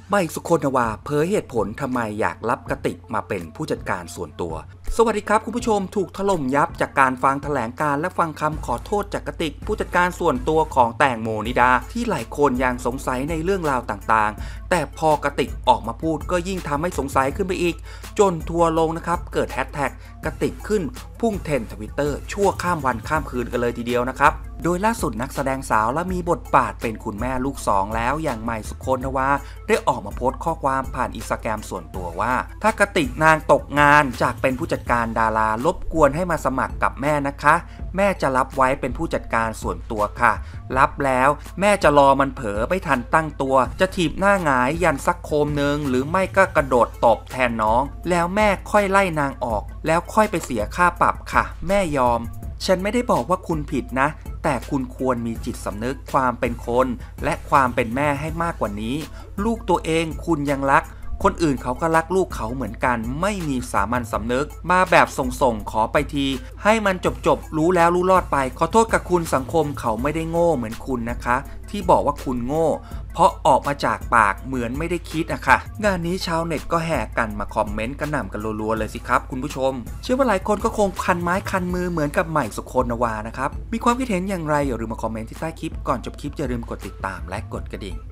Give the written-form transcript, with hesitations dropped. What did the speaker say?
ใหม่สุคนวาเผยเหตุผลทำไมอยากรับกติกมาเป็นผู้จัดการส่วนตัวสวัสดีครับคุณผู้ชมถูกถล่มยับจากการฟังแถลงการและฟังคำขอโทษจากกติกผู้จัดการส่วนตัวของแตงโมนิดาที่หลายคนยังสงสัยในเรื่องราวต่างๆแต่พอกติกออกมาพูดก็ยิ่งทำให้สงสัยขึ้นไปอีกจนทัวร์ลงนะครับเกิดแฮชแท็กกติกขึ้นพุ่งเทรนด์ Twitter ชั่วข้ามวันข้ามคืนกันเลยทีเดียวนะครับโดยล่าสุดนักแสดงสาวและมีบทบาทเป็นคุณแม่ลูกสองแล้วอย่างใหม่สุคนวาได้ออกมาโพสต์ข้อความผ่านInstagramส่วนตัวว่าถ้ากติกนางตกงานจากเป็นผู้จัดการดารารบกวนให้มาสมัครกับแม่นะคะแม่จะรับไว้เป็นผู้จัดการส่วนตัวค่ะรับแล้วแม่จะรอมันเผลอไม่ทันตั้งตัวจะถีบหน้าหงายยันซักโคมนึงหรือไม่ก็กระโดดตบแทนน้องแล้วแม่ค่อยไล่นางออกแล้วค่อยไปเสียค่าปรับค่ะแม่ยอมฉันไม่ได้บอกว่าคุณผิดนะแต่คุณควรมีจิตสำนึกความเป็นคนและความเป็นแม่ให้มากกว่านี้ลูกตัวเองคุณยังรักคนอื่นเขาก็รักลูกเขาเหมือนกันไม่มีสามัญสำนึกมาแบบส่งขอไปทีให้มันจบรู้แล้วรู้รอดไปขอโทษกับคุณสังคมเขาไม่ได้โง่เหมือนคุณนะคะที่บอกว่าคุณโง่เพราะออกมาจากปากเหมือนไม่ได้คิดอะค่ะงานนี้ชาวเน็ตก็แห่กันมาคอมเมนต์กระหน่ำกันรัวๆเลยสิครับคุณผู้ชมเชื่อว่าหลายคนก็คงคันไม้คันมือเหมือนกับใหม่สุคนวานะครับมีความคิดเห็นอย่างไรอย่าลืมมาคอมเมนต์ที่ใต้คลิปก่อนจบคลิปอย่าลืมกดติดตามและกดกระดิ่ง